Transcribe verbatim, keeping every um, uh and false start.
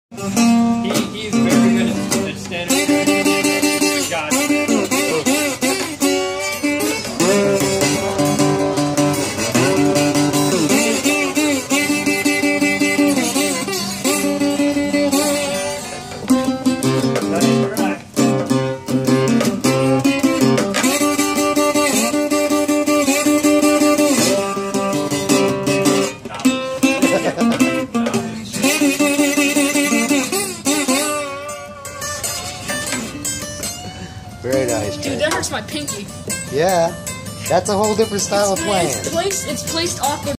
He, he's very good at, at standing good shot. Very nice. Dude, that hurts my pinky. Yeah, that's a whole different style It's, of playing. It's placed, it's placed awkward.